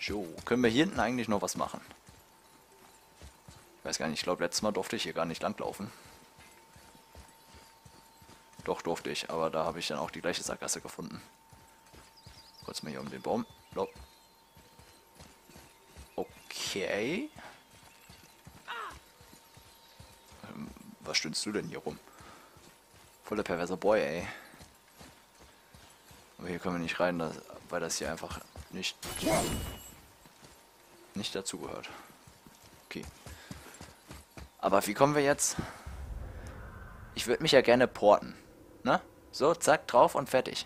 So, können wir hier hinten eigentlich noch was machen? Ich weiß gar nicht, ich glaube letztes Mal durfte ich hier gar nicht langlaufen. Doch, durfte ich, aber da habe ich dann auch die gleiche Sackgasse gefunden. Kurz mal hier um den Baum. Nope. Okay. Was stöhnst du denn hier rum? Voller perverser Boy, ey. Aber hier können wir nicht rein, weil das hier einfach nicht dazugehört. Okay. Aber wie kommen wir jetzt? Ich würde mich ja gerne porten. Ne? So, zack, drauf und fertig.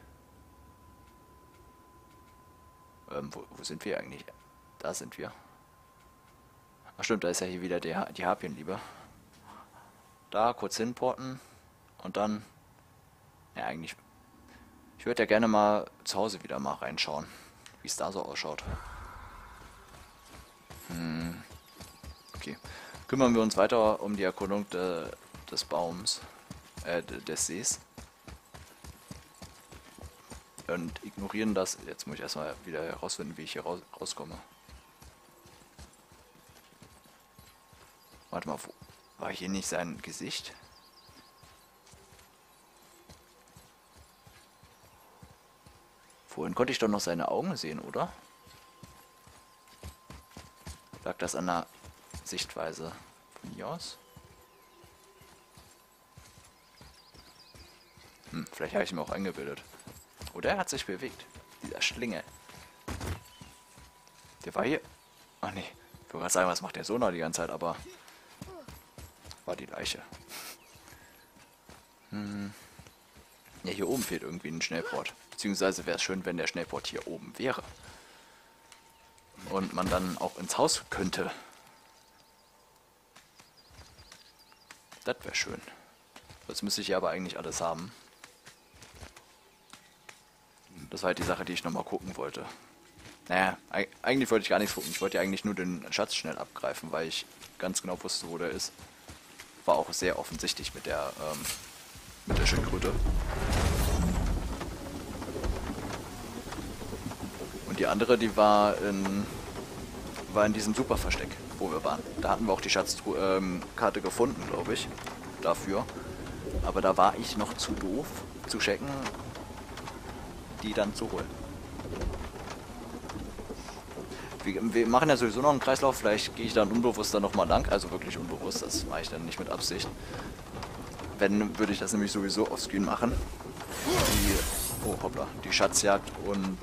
Wo sind wir eigentlich? Da sind wir. Ach stimmt, da ist ja hier wieder die Harpienliebe. Da kurz hinporten und dann... Ja, eigentlich... Ich würde ja gerne mal zu Hause wieder mal reinschauen, wie es da so ausschaut. Okay. Kümmern wir uns weiter um die Erkundung des Baums, des Sees. Und ignorieren das. Jetzt muss ich erstmal wieder herausfinden, wie ich hier rauskomme. Warte mal, war hier nicht sein Gesicht? Vorhin konnte ich doch noch seine Augen sehen, oder? Lag das an der Sichtweise von hier aus? Vielleicht habe ich ihn mir auch eingebildet. Oder er hat sich bewegt. Dieser Schlinge. Der war hier. Ach nee. Ich wollte gerade sagen, was macht der so noch die ganze Zeit, aber... War die Leiche. Ja, hier oben fehlt irgendwie ein Schnellport. Beziehungsweise wäre es schön, wenn der Schnellport hier oben wäre. Und man dann auch ins Haus könnte. Das wäre schön. Jetzt müsste ich ja aber eigentlich alles haben. Das war halt die Sache, die ich nochmal gucken wollte. Naja, eigentlich wollte ich gar nichts gucken. Ich wollte ja eigentlich nur den Schatz schnell abgreifen, weil ich ganz genau wusste, wo der ist. War auch sehr offensichtlich mit der Schildkröte. Und die andere, die war in diesem Superversteck, wo wir waren. Da hatten wir auch die Schatzkarte gefunden, glaube ich. Dafür. Aber da war ich noch zu doof zu checken, die dann zu holen. Wir machen ja sowieso noch einen Kreislauf, vielleicht gehe ich dann unbewusst dann nochmal lang, also wirklich unbewusst, das mache ich dann nicht mit Absicht. Wenn, würde ich das nämlich sowieso offscreen machen. Die Schatzjagd und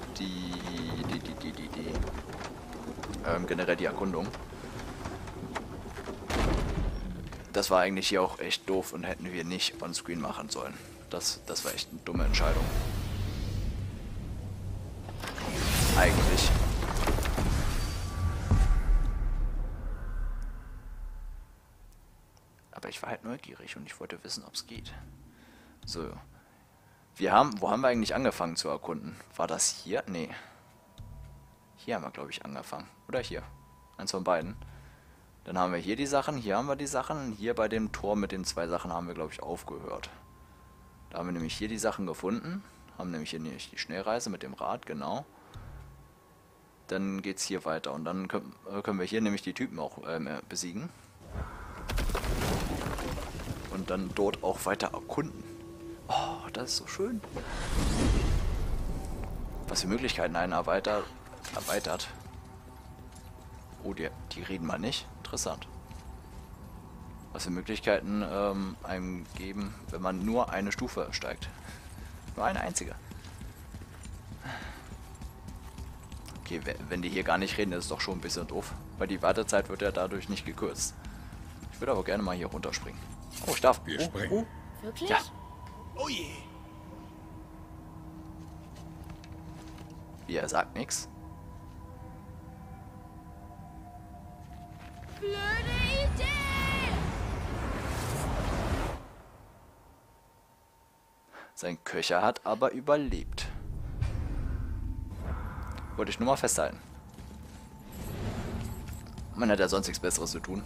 generell die Erkundung. Das war eigentlich hier auch echt doof und hätten wir nicht on-screen machen sollen. Das war echt eine dumme Entscheidung. Eigentlich. Aber ich war halt neugierig und ich wollte wissen, ob es geht. So. Wo haben wir eigentlich angefangen zu erkunden? War das hier? Nee. Hier haben wir, glaube ich, angefangen. Oder hier. Eins von beiden. Dann haben wir hier die Sachen, hier haben wir die Sachen. Hier bei dem Tor mit den 2 Sachen haben wir, glaube ich, aufgehört. Da haben wir nämlich hier die Sachen gefunden. Haben nämlich hier die Schnellreise mit dem Rad, genau. Dann geht es hier weiter. Und dann können wir hier nämlich die Typen auch besiegen. Und dann dort auch weiter erkunden. Oh, das ist so schön. Was für Möglichkeiten einen erweitert. Oh, die reden mal nicht. Interessant. Was für Möglichkeiten einem geben, wenn man nur eine Stufe steigt. Nur eine einzige. Okay, wenn die hier gar nicht reden, ist es doch schon ein bisschen doof. Weil die Wartezeit wird ja dadurch nicht gekürzt. Ich würde aber gerne mal hier runterspringen. Oh, ich darf. Wir springen. Wirklich? Ja. Oh je. Wie, er sagt nichts. Blöde Idee! Sein Köcher hat aber überlebt. Wollte ich nur mal festhalten. Man hat ja sonst nichts Besseres zu tun.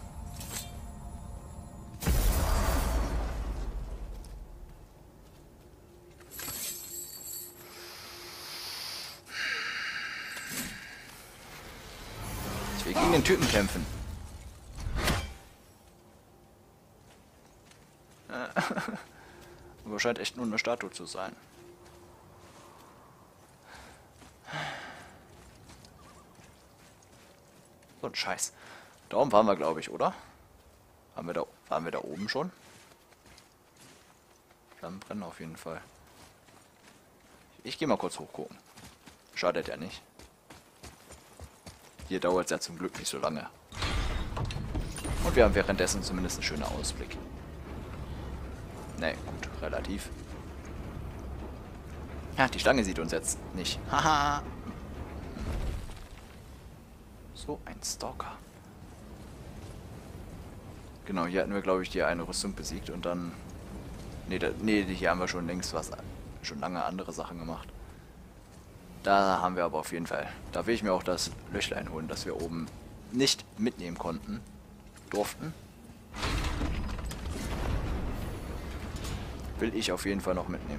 gegen den Typen kämpfen. Aber scheint echt nur eine Statue zu sein. So ein Scheiß. Da oben waren wir, glaube ich, oder? Waren wir da oben schon? Flammen brennen auf jeden Fall. Ich gehe mal kurz hochgucken. Schadet ja nicht. Hier dauert es ja zum Glück nicht so lange. Und wir haben währenddessen zumindest einen schönen Ausblick. Ne, gut, relativ. Ja, die Schlange sieht uns jetzt nicht. Haha. So ein Stalker. Genau, hier hatten wir, glaube ich, die eine Rüstung besiegt und dann... Nee, hier haben wir schon längst schon lange andere Sachen gemacht. Da haben wir aber auf jeden Fall... Da will ich mir auch das Löchlein holen, das wir oben nicht mitnehmen durften. Will ich auf jeden Fall noch mitnehmen.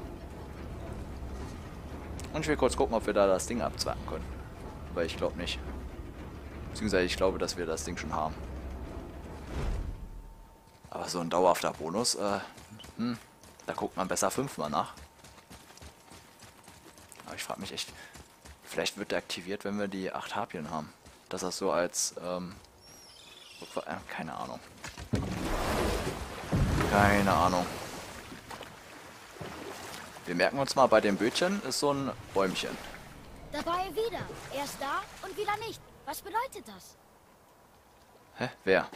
Und ich will kurz gucken, ob wir da das Ding abzwacken können. Aber ich glaube nicht. Beziehungsweise ich glaube, dass wir das Ding schon haben. Aber so ein dauerhafter Bonus, da guckt man besser 5-mal nach. Aber ich frage mich echt, vielleicht wird der aktiviert, wenn wir die 8 Harpien haben. Dass das so als, keine Ahnung. Keine Ahnung. Wir merken uns mal, bei dem Bötchen ist so ein Bäumchen. Da war er wieder. Erst da und wieder nicht. Was bedeutet das? Hä? Wer?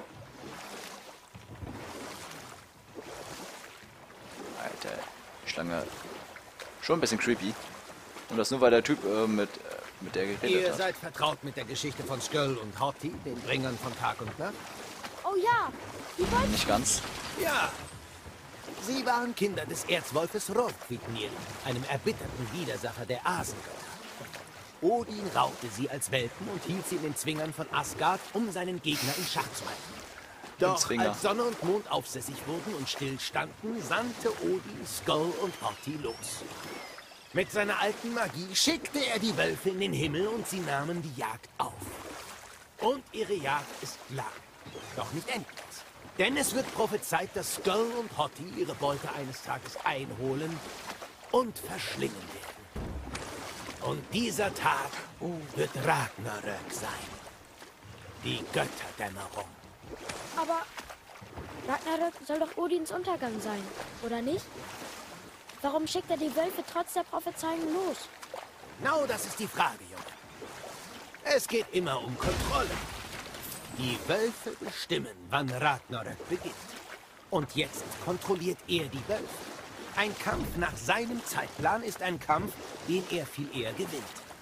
Alter, die Schlange. Schon ein bisschen creepy. Und das nur, weil der Typ mit der geredet Ihr hat. seid vertraut mit der Geschichte von Skull und Hottie, den Bringern von Tag und Nacht? Oh ja, die wollten... Nicht ganz. Ja. Sie waren Kinder des Erzwolfes Hrolfvitnir, einem erbitterten Widersacher der Asengötter. Odin raubte sie als Welpen und hielt sie in den Zwingern von Asgard, um seinen Gegner in Schach zu halten. Doch als Sonne und Mond aufsässig wurden und stillstanden, sandte Odin Skull und Hottie los. Mit seiner alten Magie schickte er die Wölfe in den Himmel und sie nahmen die Jagd auf. Und ihre Jagd ist lang, doch nicht endlich. Denn es wird prophezeit, dass Skull und Hottie ihre Beute eines Tages einholen und verschlingen werden. Und dieser Tag wird Ragnarök sein. Die Götterdämmerung. Aber Ragnarök soll doch Odins Untergang sein, oder nicht? Warum schickt er die Wölfe trotz der Prophezeiung los? Genau das ist die Frage, Junge. Es geht immer um Kontrolle. Die Wölfe bestimmen, wann Ragnarök beginnt. Und jetzt kontrolliert er die Wölfe. Ein Kampf nach seinem Zeitplan ist ein Kampf, den er viel eher gewinnt.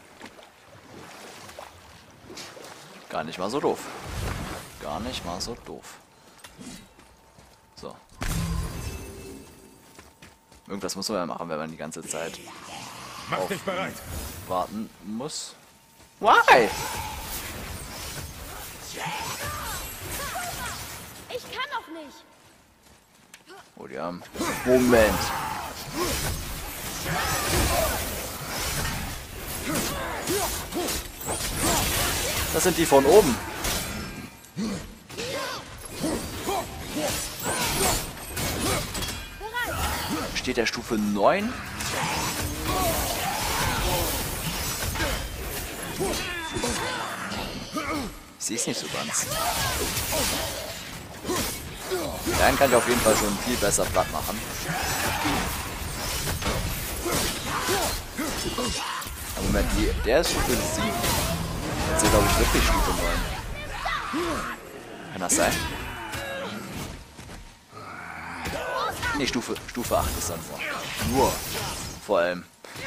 Gar nicht mal so doof. Gar nicht mal so doof. So. Irgendwas muss man ja machen, wenn man die ganze Zeit Mach dich bereit. warten muss. Why? Ich kann doch nicht. Oh, die haben... Moment. Das sind die von oben. Steht der Stufe 9? Ich sehe es nicht so ganz. Den kann ich auf jeden Fall schon viel besser platt machen. Aber Moment, der ist Stufe 7. Jetzt ist glaube ich wirklich Stufe 9. Kann das sein? Nee, Stufe 8 ist dann nur. Vor allem.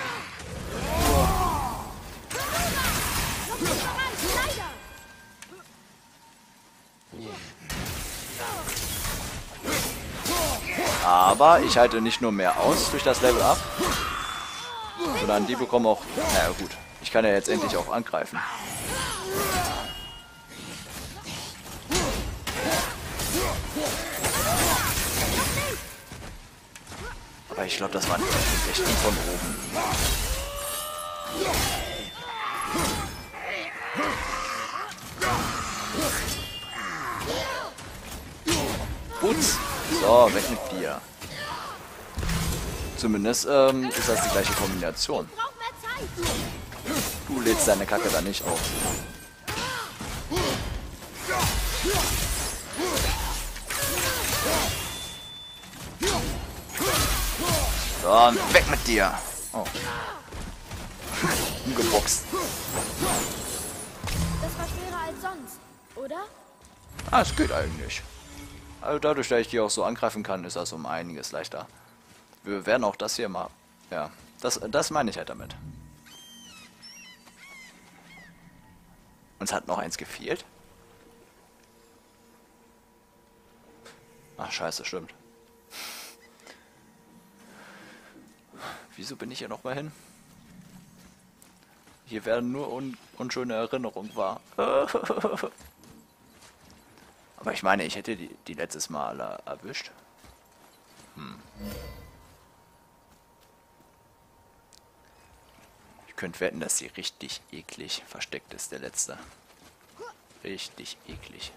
Aber ich halte nicht nur mehr aus durch das Level Up, sondern die bekommen auch... Naja gut, ich kann ja jetzt endlich auch angreifen. Aber ich glaube, das waren echt die von oben. So, weg mit dir. Zumindest ist das die gleiche Kombination. Brauch mehr Zeit. Du lädst deine Kacke da nicht auf. So, weg mit dir. Oh. Umgeboxt. Das war schwerer als sonst, oder? Ah, es geht eigentlich. Also dadurch, dass ich die auch so angreifen kann, ist das um einiges leichter. Wir werden auch das hier mal... Ja, das meine ich halt damit. Uns hat noch eins gefehlt. Ach, scheiße, stimmt. Wieso bin ich hier nochmal hin? Hier werden nur unschöne Erinnerungen wahr. Aber ich meine, ich hätte die letztes Mal erwischt. Ich könnte wetten, dass sie richtig eklig versteckt ist, der letzte. Richtig eklig.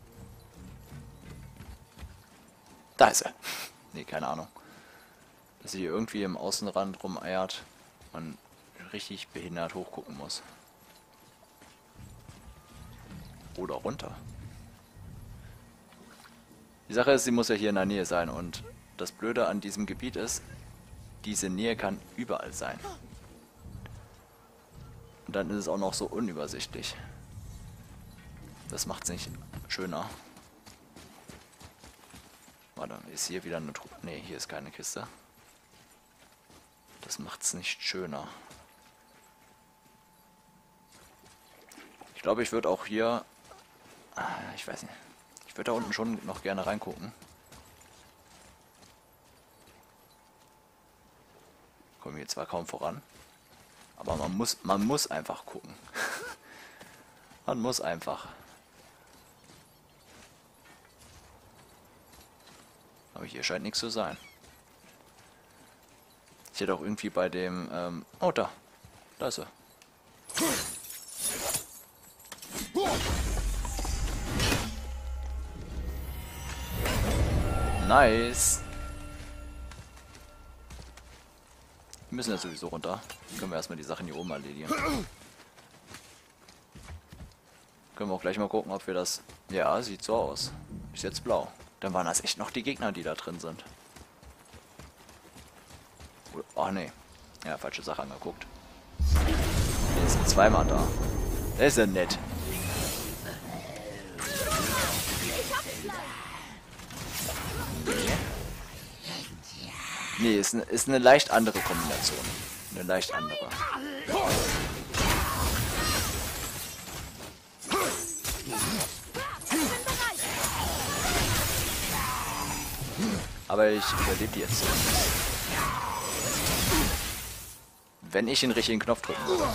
Da ist er. Nee, keine Ahnung. Dass sie hier irgendwie im Außenrand rumeiert und richtig behindert hochgucken muss. Oder runter. Die Sache ist, sie muss ja hier in der Nähe sein und das Blöde an diesem Gebiet ist, diese Nähe kann überall sein. Und dann ist es auch noch so unübersichtlich. Das macht es nicht schöner. Warte, ist hier wieder eine Truhe? Ne, hier ist keine Kiste. Das macht es nicht schöner. Ich glaube, ich würde auch hier... ich weiß nicht. Ich würde da unten schon noch gerne reingucken. Kommen hier zwar kaum voran. Aber man muss einfach gucken. Man muss einfach. Aber hier scheint nichts zu sein. Ich hätte auch irgendwie bei dem... oh, da. Da ist er. Nice. Wir müssen ja sowieso runter. Können wir erstmal die Sachen hier oben erledigen. Können wir auch gleich mal gucken, ob wir das... Ja, sieht so aus. Ist jetzt blau. Dann waren das echt noch die Gegner, die da drin sind. Oh ne. Ja, falsche Sache angeguckt. Die sind zweimal da. Das ist ja nett. Nee, ist eine leicht andere Kombination. Eine leicht andere. Aber ich überlebe die jetzt. Wenn ich den richtigen Knopf drücken würde.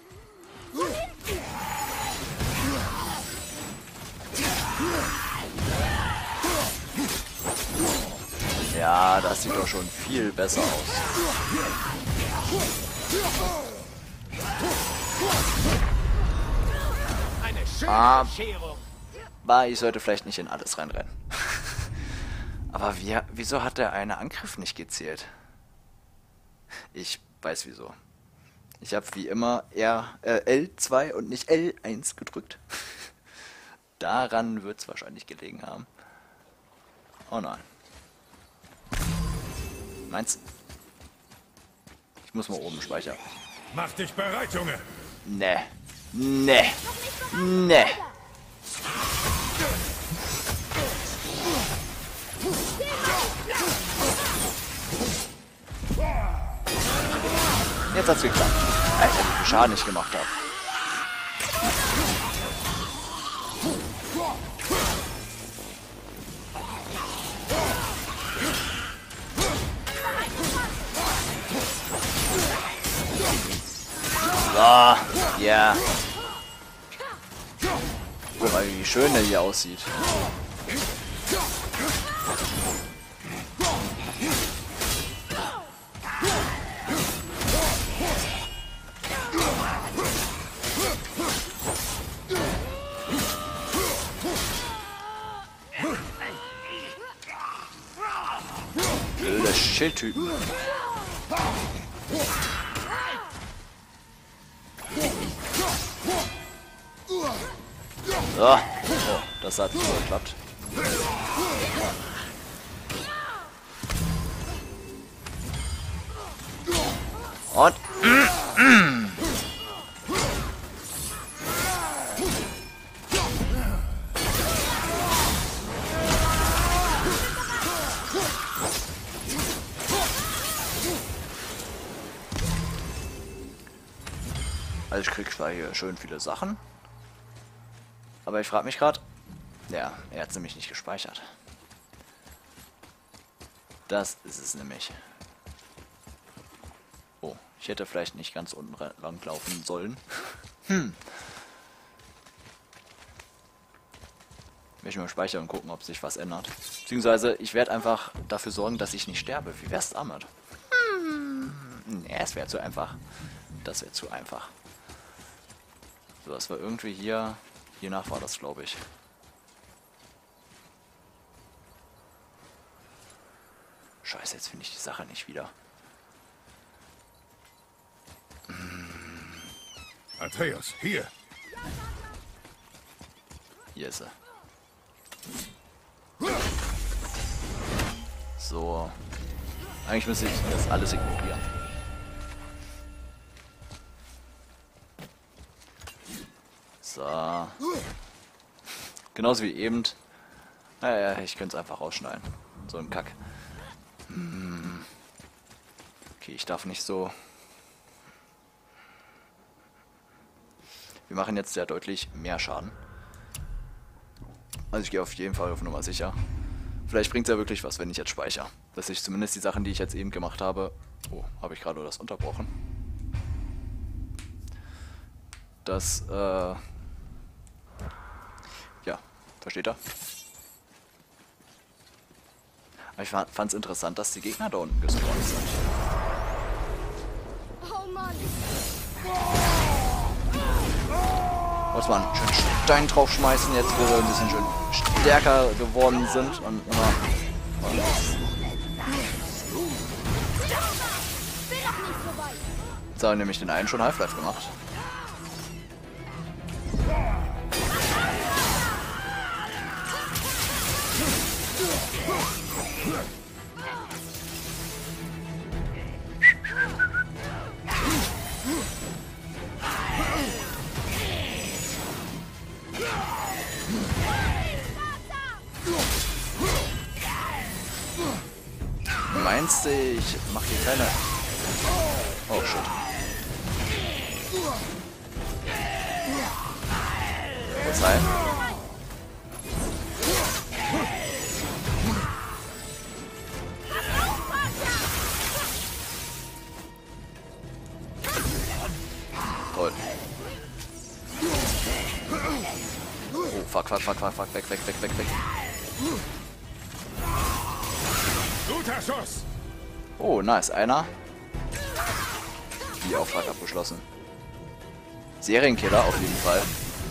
Ja, das sieht doch schon viel besser aus. Eine schöne Bescherung. Aber ich sollte vielleicht nicht in alles reinrennen. Aber wieso hat der eine Angriff nicht gezählt? Ich weiß wieso. Ich habe wie immer L2 und nicht L1 gedrückt. Daran wird es wahrscheinlich gelegen haben. Oh nein. Meins? Ich muss mal oben speichern. Mach dich bereit, Junge! Ne. Ne. Ne. Jetzt hat's geklappt. Alter, wie viel Schaden ich gemacht habe. So, ja. Guck mal, wie schön der hier aussieht. Schildtypen. So. Oh, das hat so geklappt. Und also ich krieg zwar hier schön viele Sachen, aber ich frage mich gerade, ja, er hat nämlich nicht gespeichert. Das ist es nämlich. Oh, ich hätte vielleicht nicht ganz unten lang laufen sollen. Ich will mal speichern und gucken, ob sich was ändert. Beziehungsweise, ich werde einfach dafür sorgen, dass ich nicht sterbe. Wie wär's damit? Nee, es wäre zu einfach. Das wäre zu einfach. So, das war irgendwie hier. Hiernach war das, glaube ich. Scheiße, jetzt finde ich die Sache nicht wieder. Atreus, hier. Hier ist sie. So. Eigentlich müsste ich das alles ignorieren. So. Genauso wie eben. Naja, ich könnte es einfach rausschneiden. So ein Kack. Okay, ich darf nicht so... Wir machen jetzt ja deutlich mehr Schaden. Also ich gehe auf jeden Fall auf Nummer sicher. Vielleicht bringt es ja wirklich was, wenn ich jetzt speichere. Dass ich zumindest die Sachen, die ich jetzt eben gemacht habe... Oh, habe ich gerade das unterbrochen? Das, ja, versteht er? Aber ich fand es interessant, dass die Gegner da unten gespawnt sind. Oh Mann. Muss man schön Stein draufschmeißen, jetzt wo wir ein bisschen schön stärker geworden sind und immer. Jetzt haben wir nämlich den einen schon Half-Life gemacht. Meinst du, ich mach hier keine... Oh, shit. Kurz rein. Toll. Oh, fuck, weg. Guter Schuss. Oh, nice. Einer. Die Auftrag abgeschlossen. Serienkiller auf jeden Fall.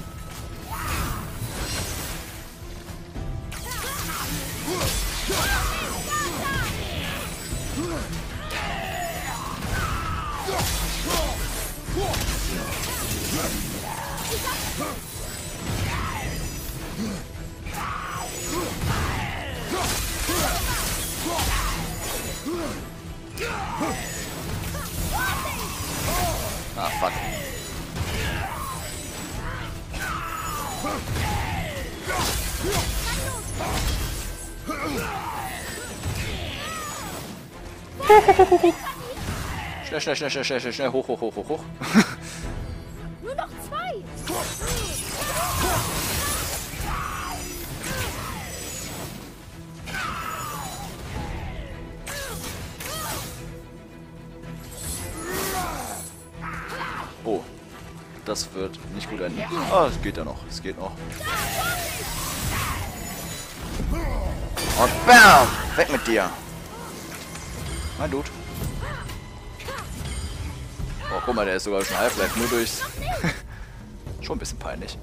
Ah, fuck. Schnell, hoch. Nur noch 2. Oh, das wird nicht gut enden. Ah, es geht ja noch, es geht noch. Und BAM! Weg mit dir! Mein Dude. Oh, guck mal, der ist sogar schon Half-Life, nur durchs... Schon ein bisschen peinlich.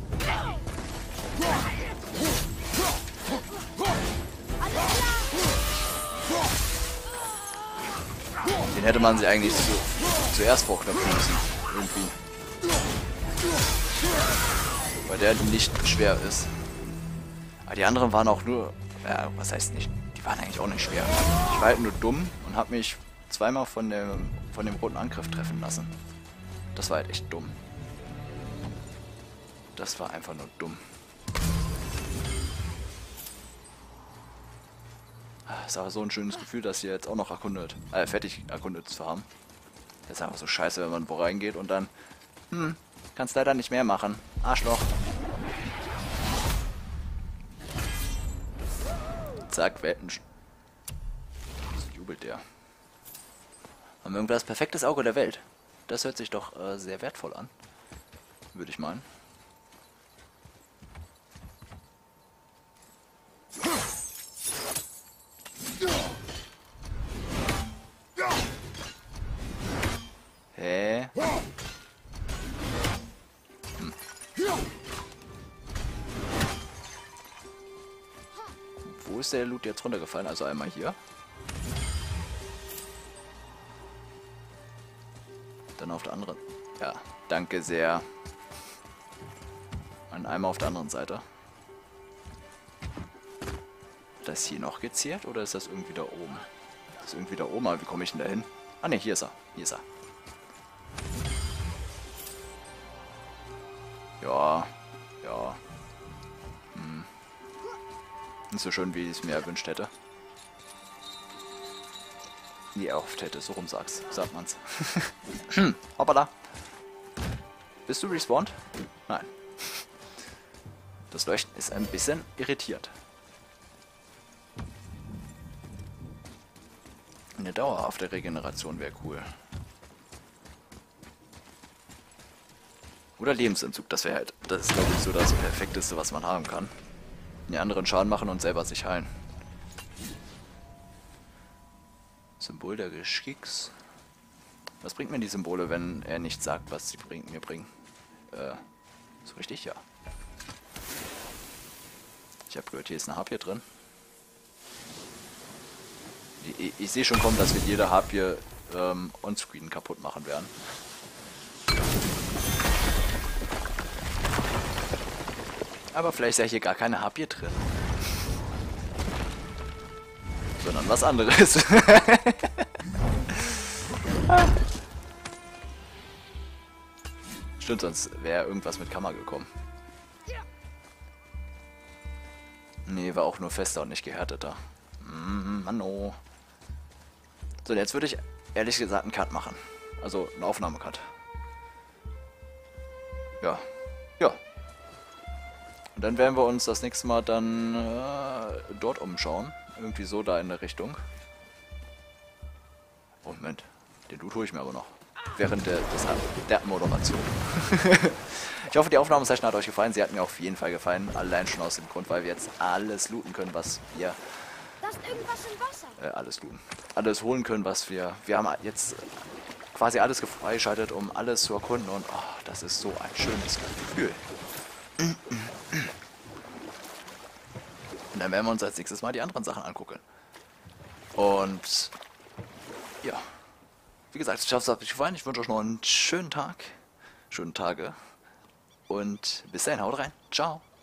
Den hätte man sich eigentlich zuerst vorknöpfen müssen. Irgendwie. Weil der nicht schwer ist. Aber die anderen waren auch nur... Ja, was heißt nicht? Die waren eigentlich auch nicht schwer. Ich war halt nur dumm und habe mich zweimal von dem roten Angriff treffen lassen. Das war halt echt dumm. Das war einfach nur dumm. Ist aber so ein schönes Gefühl, das hier jetzt auch noch fertig erkundet zu haben. Das ist einfach so scheiße, wenn man wo reingeht und dann... kannst leider nicht mehr machen. Arschloch. Zack, Welten. So jubelt der. Haben wir irgendwas perfektes Auge der Welt? Das hört sich doch sehr wertvoll an. Würde ich meinen. Hä? Wo ist der Loot jetzt runtergefallen? Also einmal hier. Dann auf der anderen. Ja, danke sehr. Und einmal auf der anderen Seite. Hat das hier noch gezählt oder ist das irgendwie da oben? Das ist irgendwie da oben, aber wie komme ich denn da hin? Ah ne, hier ist er. Hier ist er. Ja. Ja. Nicht so schön, wie ich es mir erwünscht hätte. Nie erhofft hätte, so rum sagt man's. Hoppala. Bist du respawned? Nein. Das Leuchten ist ein bisschen irritiert. Eine dauerhafte Regeneration wäre cool. Oder Lebensentzug, das wäre halt, das ist glaube ich so das Perfekteste, was man haben kann. Die anderen Schaden machen und selber sich heilen. Symbol der Geschicks. Was bringt mir die Symbole, wenn er nicht sagt, was sie mir bringen? So richtig? Ja. Ich habe gehört, hier ist eine Harpie drin. Ich sehe schon kommen, dass wir jede Harpie onscreen kaputt machen werden. Aber vielleicht ist ja hier gar keine Harpie drin. Sondern was anderes. Stimmt, sonst wäre irgendwas mit Kammer gekommen. Nee, war auch nur fester und nicht gehärteter. Manno. So, jetzt würde ich ehrlich gesagt einen Cut machen. Also einen Aufnahmecut. Ja. Ja. Und dann werden wir uns das nächste Mal dann dort umschauen. Irgendwie so da in der Richtung. Oh, Moment. Den Loot hole ich mir aber noch. Während der Moderation. Ich hoffe, die Aufnahmesession hat euch gefallen. Sie hat mir auf jeden Fall gefallen. Allein schon aus dem Grund, weil wir jetzt alles looten können, was wir... Da ist irgendwas im Wasser. Alles looten. Alles holen können, was wir... Wir haben jetzt quasi alles freigeschaltet, um alles zu erkunden. Und oh, das ist so ein schönes Gefühl. Und dann werden wir uns als nächstes Mal die anderen Sachen angucken. Und... Ja. Wie gesagt, ich hoffe, es hat euch gefallen. Ich wünsche euch noch einen schönen Tag. Schönen Tage. Und bis dahin, haut rein. Ciao.